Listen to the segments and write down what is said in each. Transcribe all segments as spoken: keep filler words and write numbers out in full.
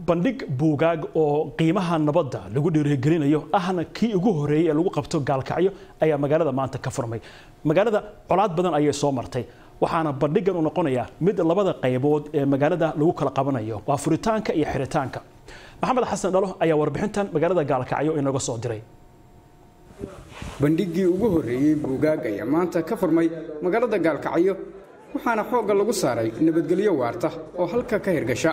bandhig buugaag oo qiimaha nabadda lagu dhiirigelinayo ahna kii ugu horeeyay ee lagu qabto gaalkacyo ayaa magaalada maanta ka furmay magaalada colaad badan ayay soo martay waxaana bandhigan u noqonayaa mid labada qaybood ee magaalada lagu kala qabanayo waa furitaanka iyo xiritaanka maxamed xasan dhalo ayaa warbixintan magaalada gaalkacyo inaga soo diray bandhigii ugu horeeyay buugaag ayaa maanta ka furmay magaalada gaalkacyo waxaana xoogga lagu saaray nabadgelyo waarta oo halka ka hirgasha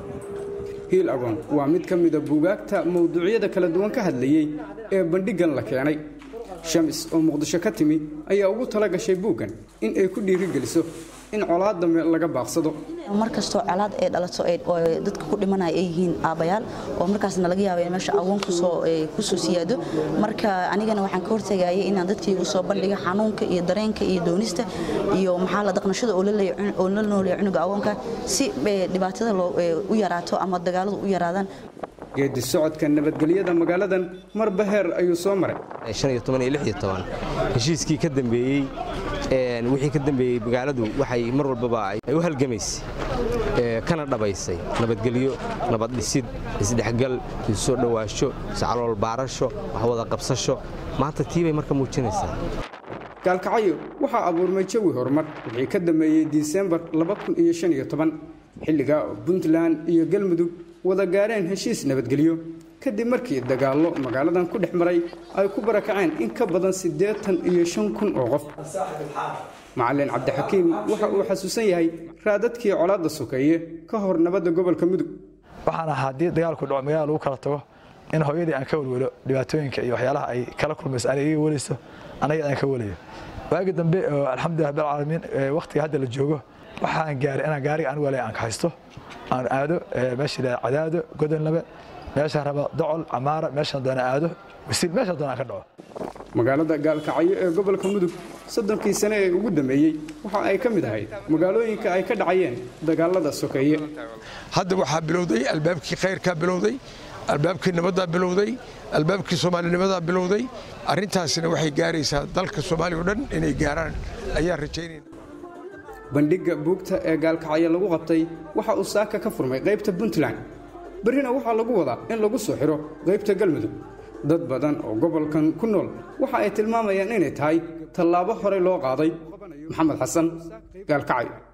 hiil agoon waa mid ka mid ah buugaagta mawduucyada kala duwan ka hadlayay ee bandhigan la keenay shamis oo muqdisho ka timi ayaa ugu tala gashay buugan in ay ku dhiirigeliso in colaadda laga baaqsado markastoo colaad ay dhalato oo dadka ku dhimanaya ay yihiin aabayaal oo markaasna laga yaabo in meesha awoon ku soo ku soo siyaado marka anigana waxaan ka hortagayay inaan dadkaygu soo bandhigo xanuunka iyo dareenka iyo doonista iyo maxaa la dhaqnashada oo la leeyahay oo la nooleeyo cunuga awoonka si dhibaatada loo u yaraato ama dagaaladu u yaraadaan geedi socodka nabadgelyada magaaladan marba heer ayuu soo maray shan iyo toban iyo lix iyo toban heshiiskii ka dambeeyay een wixii ka dambeeyay magaaladu waxay mar walba ay u halgamaysay ee kana dhabaysay nabadgelyo nabad dhisid isdhexgal soo dhawaasho sacalool baarasho wax wada qabsasho maanta tiibay marka muujinaysaa gaalkacyo waxa abuurmay jawi horumar wixii ka dambeeyay December laba kun iyo shan iyo toban xilliga Puntland iyo Galmudug wada gaareen heshiis nabadgelyo kadib markii dagaallo magaaladan ku dhex maray ay ku barakaceen in ka badan siddeetan iyo shan kun oo qof macallin cabdixakiim waxa uu xasuusan yahay raadadkii colaadda sokeeye ka hor nabadda gobolka Mudug waxaana haddii dagaalku dhaco magaalada lagu kala tago in hooyadii aan ka walwalo dhibaatooyinka iyo waxyaalaha ay kala kulmayso aniga iga waliso aniga aan ka walayo waagi dambe alxamdulillaah rabbil caalamiin waqtiga hadda la joogo waxaan gaaray inaan gaariga aan walay aan ka haysto aan aado meesha cadaado godonlaba meesha raba docol amaara meesha doona aado wasiil meesha doona ka dhaco magaalada gaalkacyo ee gobolka Mudug soddonkii sano ee ugu dambeeyay waxa ay ka mid ahayd magaalooyinka ay ka dhacayeen dagaalada sokeeye hadda waxa bilowday albaabkii khayrka bilowday albaabkii nabadda bilowday albaabkii Soomaalinimada bilowday arintaasina waxay gaaraysaa dalka Soomaaliya oo dhan inay gaaraan ayaa rajaynayna bandhiga buugta ee gaalkacyo lagu qabtay waxa uu saaka ka furmay qaybta Puntland barina waxa lagu wadaa in lagu soo xiro qaybta Galmudug dad badan oo gobolkan ku nool waxa ay tilmaamayaan inay tahay tallaabo hore loo qaaday maxamed xasan gaalkacyo.